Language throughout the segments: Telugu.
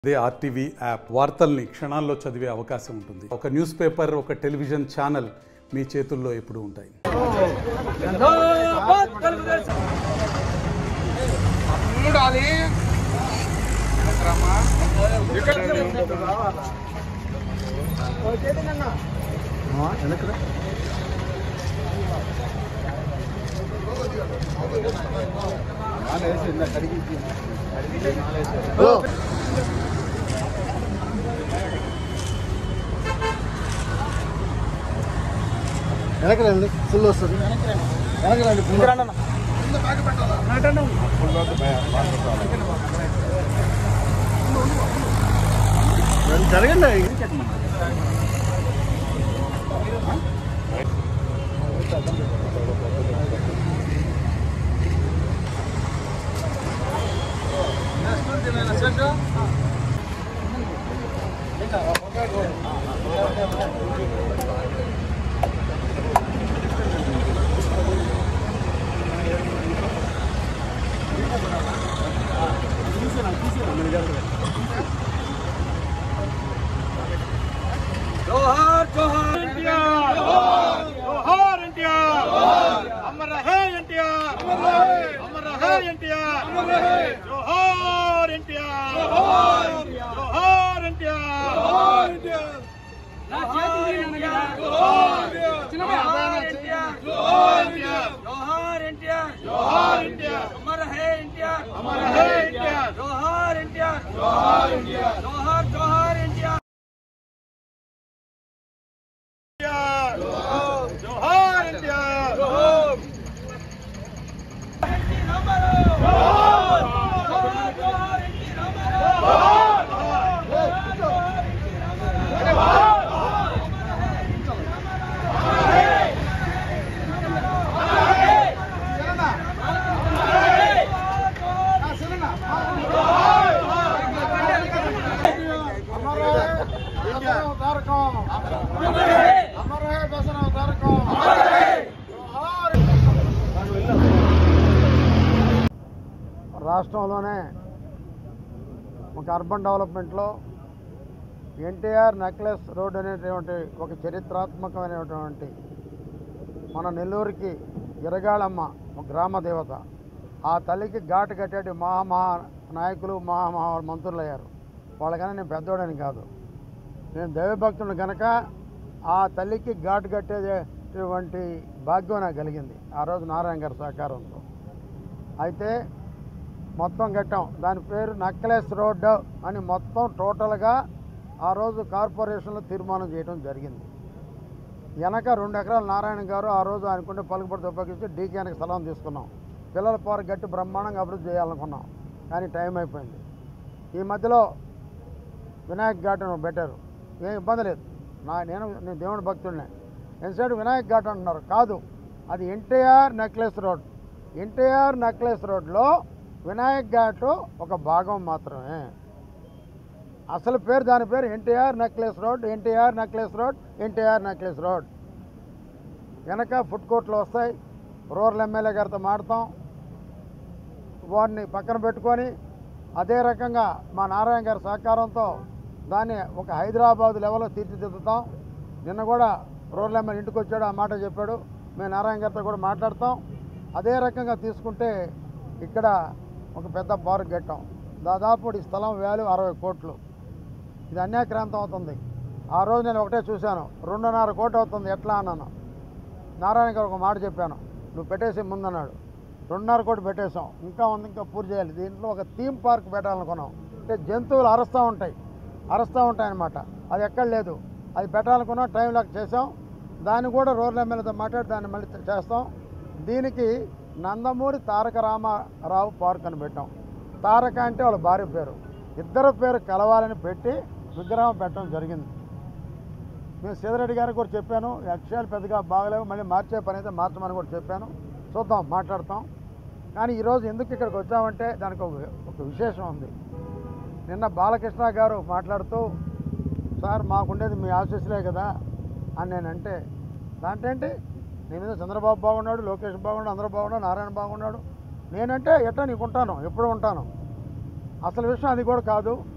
అదే ఆర్టీవీ యాప్ వార్తల్ని క్షణాల్లో చదివే అవకాశం ఉంటుంది. ఒక న్యూస్ పేపర్, ఒక టెలివిజన్ ఛానల్ మీ చేతుల్లో ఎప్పుడూ ఉంటాయి. వెనకరండి ఫుల్ వస్తుంది. వెనకరండి ఫుల్ జరగండి. जोहार जोहार एनटीआर, जोहार एनटीआर, अमर रहे एनटीआर, अमर रहे एनटीआर, जोहार एनटीआर, जोहार एनटीआर, जोहार एनटीआर, जोहार एनटीआर, अमर रहे एनटीआर, अमर रहे एनटीआर, जोहार एनटीआर, जोहार एनटीआर, जोहार जोहार एनटीआर, जोहार एनटीआर, రాష్ట్రంలోనే ఒక అర్బన్ డెవలప్మెంట్లో ఎన్టీఆర్ నెక్లెస్ రోడ్ అనేటువంటి ఒక చరిత్రాత్మకమైనటువంటి మన నెల్లూరుకి ఇరగాళమ్మ ఒక గ్రామ దేవత. ఆ తల్లికి ఘాటు కట్టేటి మహా నాయకులు మహా మంత్రులు అయ్యారు. వాళ్ళకన్నా నేను పెద్దోడని కాదు, నేను దైవభక్తుడు కనుక ఆ తల్లికి ఘాటు కట్టేటువంటి భాగ్యం నాకు కలిగింది ఆ రోజు నారాయణ గారి సహకారంతో. అయితే మొత్తం కట్టాం, దాని పేరు నెక్లెస్ రోడ్ అని మొత్తం టోటల్గా ఆ రోజు కార్పొరేషన్లో తీర్మానం చేయడం జరిగింది. వెనక 2 ఎకరాలు నారాయణ గారు ఆ రోజు ఆయనకుంటే పలుకుబడితో ఉపయోగించి డీకేనికి స్థలం తీసుకున్నాం. పిల్లల పార్క్ గట్టి బ్రహ్మాండంగా అభివృద్ధి చేయాలనుకున్నాం, కానీ టైం అయిపోయింది. ఈ మధ్యలో వినాయక్ ఘాట్ అని పెట్టారు, ఏం ఇబ్బంది లేదు. నేను దేవుని భక్తుడినే. ఎంతసేపు వినాయక్ ఘాట్ అంటున్నారు, కాదు, అది NTR necklace road. NTR necklace రోడ్లో వినాయక్ ఘాట్ ఒక భాగం మాత్రమే. అసలు పేరు దాని పేరు NTR necklace road, NTR necklace road, NTR necklace road. వెనక ఫుడ్ కోర్ట్లు వస్తాయి. రూరల్ ఎమ్మెల్యే గారితో మాడతాం, వాడిని పక్కన పెట్టుకొని అదే రకంగా మా నారాయణ గారి సహకారంతో దాన్ని ఒక హైదరాబాద్ లెవెల్లో తీర్చిదిద్దుతాం. నిన్న కూడా రూరల్ ఎమ్మెల్యే ఇంటికి వచ్చాడు, ఆ మాట చెప్పాడు. మేము నారాయణ గారితో కూడా మాట్లాడతాం. అదే రకంగా తీసుకుంటే ఇక్కడ ఒక పెద్ద పార్క్ కట్టాం. దాదాపు ఈ స్థలం వాల్యూ 60 కోట్లు. ఇది అన్యాక్రాంతం అవుతుంది. ఆ రోజు నేను ఒకటే చూశాను, 2.5 కోట్లు అవుతుంది ఎట్లా అన్నాను. నారాయణ గారు ఒక మాట చెప్పాను, నువ్వు పెట్టేసి ముందన్నాడు. 2.5 కోట్లు పెట్టేశాం, ఇంకా ఉంది, ఇంకా పూర్తి చేయాలి. దీంట్లో ఒక థీమ్ పార్క్ పెట్టాలనుకున్నాం. అంటే జంతువులు అరుస్తూ ఉంటాయన్నమాట. అది ఎక్కడ లేదు, అది పెట్టాలనుకున్నాం, టైం లాక్ చేసాం. దాన్ని కూడా రూరల్ ఎమ్మెల్యేతో మాట్లాడి దాన్ని మళ్ళీ చేస్తాం. దీనికి నందమూరి తారక రామారావు పార్క్ అని పెట్టాం. తారక అంటే వాళ్ళ భార్య పేరు, ఇద్దరు పేరు కలవాలని పెట్టి విగ్రహం పెట్టడం జరిగింది. నేను సీతారెడ్డి గారికి కూడా చెప్పాను, అక్షయాలు పెద్దగా బాగలేవు, మళ్ళీ మార్చే పని అయితే మార్చమని కూడా చెప్పాను. చూద్దాం, మాట్లాడతాం. కానీ ఈరోజు ఎందుకు ఇక్కడికి వచ్చామంటే దానికి ఒక విశేషం ఉంది. నిన్న బాలకృష్ణ గారు మాట్లాడుతూ, సార్ మాకుండేది మీ ఆశీస్సులే కదా అని నేనంటే, దాంట్లో ఏంటి, నీ మీద చంద్రబాబు బాగున్నాడు, లోకేష్ బాగున్నాడు, అందరూ బాగున్నాడు, నారాయణ బాగున్నాడు, నేనంటే ఎట్లా నీకు ఉంటాను, ఎప్పుడు ఉంటాను. అసలు విషయం అది కూడా కాదు.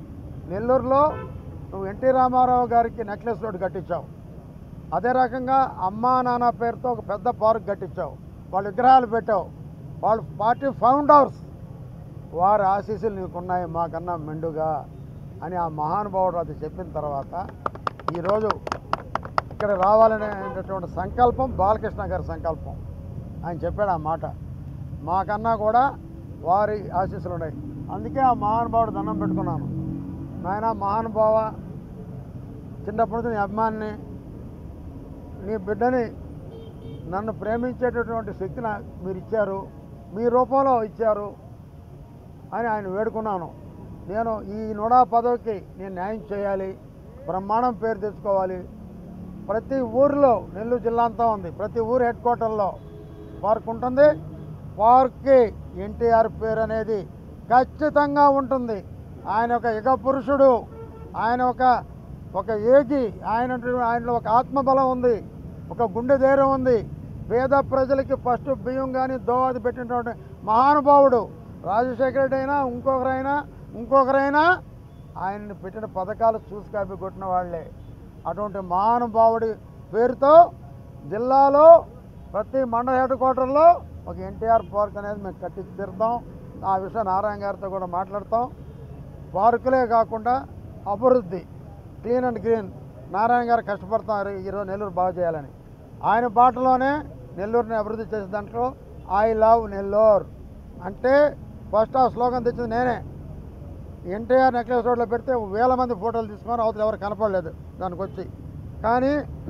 నెల్లూరులో నువ్వు ఎన్టీ రామారావు గారికి నెక్లెస్ రోడ్ కట్టించావు. అదే రకంగా అమ్మా నాన్న పేరుతో ఒక పెద్ద పార్క్ కట్టించావు. వాళ్ళ విగ్రహాలు పెట్టావు. వాళ్ళు పార్టీ ఫౌండర్స్, వారి ఆశీస్సులు నీకున్నాయి మాకన్నా మెండుగా అని ఆ మహానుభావుడు అది చెప్పిన తర్వాత ఈరోజు ఇక్కడ రావాలనేటటువంటి సంకల్పం బాలకృష్ణ గారి సంకల్పం. ఆయన చెప్పాడు ఆ మాట. మాకన్నా కూడా వారి ఆశీస్సులు ఉన్నాయి. అందుకే ఆ మహానుభావుడు దండం పెట్టుకున్నాను. నాయన మహానుభావ, చిన్నప్పటి నుంచి నీ అభిమానిని, నీ బిడ్డని, నన్ను ప్రేమించేటటువంటి శక్తిని మీరు ఇచ్చారు, మీ రూపంలో ఇచ్చారు అని ఆయన వేడుకున్నాను. నేను ఈ 110కి నేను న్యాయం చేయాలి, బ్రహ్మాండం పేరు తెచ్చుకోవాలి. ప్రతి ఊరిలో, నెల్లూరు జిల్లా అంతా ఉంది, ప్రతి ఊరు హెడ్ క్వార్టర్లో పార్క్ ఉంటుంది. పార్క్కి ఎన్టీఆర్ పేరు అనేది ఖచ్చితంగా ఉంటుంది. ఆయన ఒక యుగ పురుషుడు, ఆయన ఒక ఏగి, ఆయనలో ఒక ఆత్మబలం ఉంది, ఒక గుండె ధైర్యం ఉంది. పేద ప్రజలకి ఫస్ట్ బియ్యం కానీ దోవాది పెట్టినటువంటి మహానుభావుడు. రాజశేఖర రెడ్డి అయినా ఇంకొకరైనా ఆయన్ని పెట్టిన పథకాలు చూసి కాపీ కొట్టిన వాళ్ళే. అటువంటి మహానుభావుడి పేరుతో జిల్లాలో ప్రతి మండల హెడ్ క్వార్టర్లో ఒక ఎన్టీఆర్ పార్క్ అనేది మేము కట్టి తీరుతాం. ఆ విషయం నారాయణ గారితో కూడా మాట్లాడతాం. పార్కులే కాకుండా అభివృద్ధి, క్లీన్ అండ్ గ్రీన్, నారాయణ గారు కష్టపడతారు ఈరోజు నెల్లూరు బాగు చేయాలని. ఆయన బాటలోనే నెల్లూరుని అభివృద్ధి చేసే దాంట్లో ఐ లవ్ నెల్లూరు అంటే ఫస్ట్ ఆ స్లోగన్ తెచ్చింది నేనే. ఎన్టీఆర్ నెక్లెస్ రోడ్లో పెడితే 1000 మంది ఫోటోలు తీసుకొని అవతల ఎవరు కనపడలేదు దానికి వచ్చి. కానీ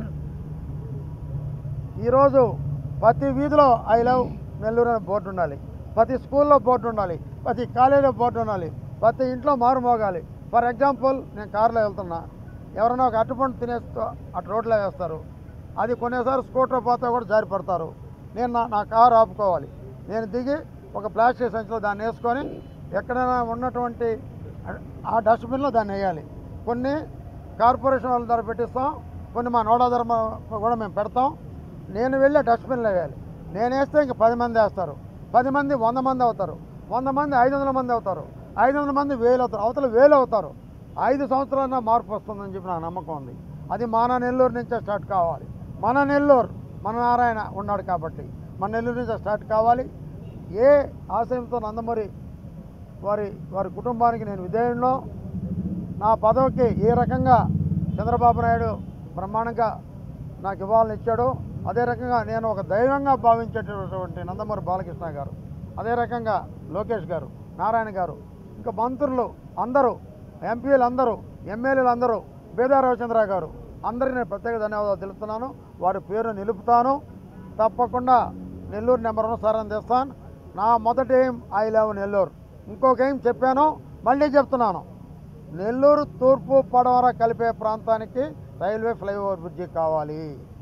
ఈరోజు ప్రతి వీధిలో ఐ లవ్ నెల్లూరు అనే బోర్డు ఉండాలి, ప్రతి స్కూల్లో బోర్డు ఉండాలి, ప్రతి కాలేజీలో బోర్డు ఉండాలి, ప్రతి ఇంట్లో మారుమోగాలి. ఫర్ ఎగ్జాంపుల్, నేను కారులో వెళ్తున్నా, ఎవరైనా ఒక అట్టుపండు తినేస్తూ అటు రోడ్లో వేస్తారు. అది కొన్నిసార్లు స్కూటర్ పోతే కూడా జారి పడతారు. నేను నా కారు ఆపుకోవాలి. నేను దిగి ఒక ప్లాస్టిక్ సంచిలో దాన్ని వేసుకొని ఎక్కడైనా ఉన్నటువంటి ఆ డస్ట్బిన్లో దాన్ని వేయాలి. కొన్ని కార్పొరేషన్ వాళ్ళ ధర పెట్టిస్తాం, కొన్ని మా నోడా ధర కూడా మేము పెడతాం. నేను వెళ్ళే డస్ట్బిన్లో వేయాలి. నేను వేస్తే ఇంక 10 మంది వేస్తారు, 10 మంది 100 మంది అవుతారు, 100 మంది 500 మంది అవుతారు, 500 మంది 1000 అవుతారు, అవతల 1000 అవుతారు. 5 సంవత్సరాలన్నా మార్పు వస్తుందని చెప్పి నాకు నమ్మకం ఉంది. అది మన నెల్లూరు నుంచే స్టార్ట్ కావాలి. మన నెల్లూరు, మన నారాయణ ఉన్నాడు కాబట్టి మన నెల్లూరు నుంచే స్టార్ట్ కావాలి. ఏ ఆశయంతో నందమూరి వారి కుటుంబానికి నేను విధేయుడినో, నా పదవికి ఏ రకంగా చంద్రబాబు నాయుడు బ్రహ్మాండంగా నాకు ఇవ్వాలని ఇచ్చాడో అదే రకంగా నేను ఒక దైవంగా భావించేటటువంటి నందమూరి బాలకృష్ణ గారు, అదే రకంగా లోకేష్ గారు, నారాయణ గారు, ఇంకా మంత్రులు అందరూ, ఎంపీలు అందరూ, ఎమ్మెల్యేలు అందరూ, బేదా రవిచంద్ర గారు, అందరికీ నేను ప్రత్యేక ధన్యవాదాలు తెలుపుతున్నాను. వారి పేరు నిలుపుతాను. తప్పకుండా నెల్లూరు నెంబర్ 1 సారని తెస్తాను. నా మొదటి ఎయిమ్ ఐ లవ్ నెల్లూరు. ఇంకొక ఎయిమ్ చెప్పాను, మళ్ళీ చెప్తున్నాను. నెల్లూరు తూర్పు పడమర కలిపే ప్రాంతానికి రైల్వే ఫ్లైఓవర్ బ్రిడ్జి కావాలి.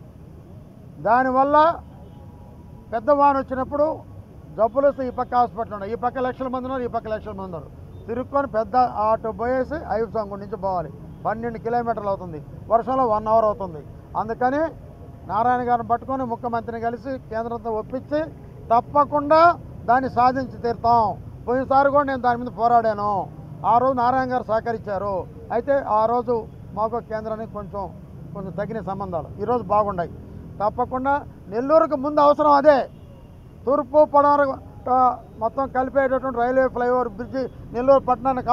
దానివల్ల పెద్ద వాన వచ్చినప్పుడు జబ్బులు వస్తే ఈ పక్క హాస్పిటల్ ఉన్నాయి, ఈ పక్క లక్షల మంది ఉన్నారు, ఈ పక్క లక్షల మంది ఉన్నారు, తిరుక్కొని పెద్ద ఆటో పోయేసి ఐదు నుంచి పోవాలి. 12 కిలోమీటర్లు అవుతుంది, వర్షంలో 1 అవర్ అవుతుంది. అందుకని నారాయణ గారిని పట్టుకొని ముఖ్యమంత్రిని కలిసి కేంద్రంతో ఒప్పించి తప్పకుండా దాన్ని సాధించి తీరుతాం. పోయినసారి కూడా నేను దాని మీద పోరాడాను. ఆ రోజు నారాయణ గారు సహకరించారు. అయితే ఆ రోజు మాకు కేంద్రానికి కొంచెం తగిన సంబంధాలు ఈరోజు బాగున్నాయి. తప్పకుండా నెల్లూరుకు ముందు అవసరం అదే. తూర్పు పడమర మొత్తం కలిపేటటువంటి రైల్వే ఫ్లైఓవర్ బ్రిడ్జి నెల్లూరు పట్టణానికి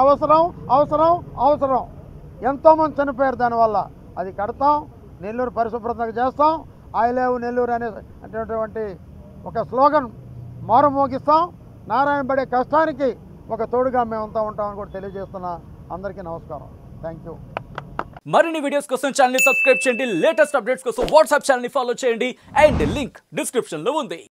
అవసరం. ఎంతోమంది చనిపోయారు దానివల్ల. అది కడతాం, నెల్లూరు పరిశుభ్రతగా చేస్తాం. ఐ లవ్ నెల్లూరు అనేటువంటి ఒక స్లోగన్ మారుమోగిస్తాం. నారాయణ పడే కష్టానికి ఒక తోడుగా మేమంతా ఉంటామని కూడా తెలియజేస్తున్నా. అందరికీ నమస్కారం. Thank you. మరిన్ని వీడియోస్ కోసం ఛానల్ ని సబ్స్క్రైబ్ చేయండి. లేటెస్ట్ అప్డేట్స్ కోసం వాట్సాప్ ఛానల్ ని ఫాలో చేయండి. అండ్ లింక్ డిస్క్రిప్షన్ లో ఉంది.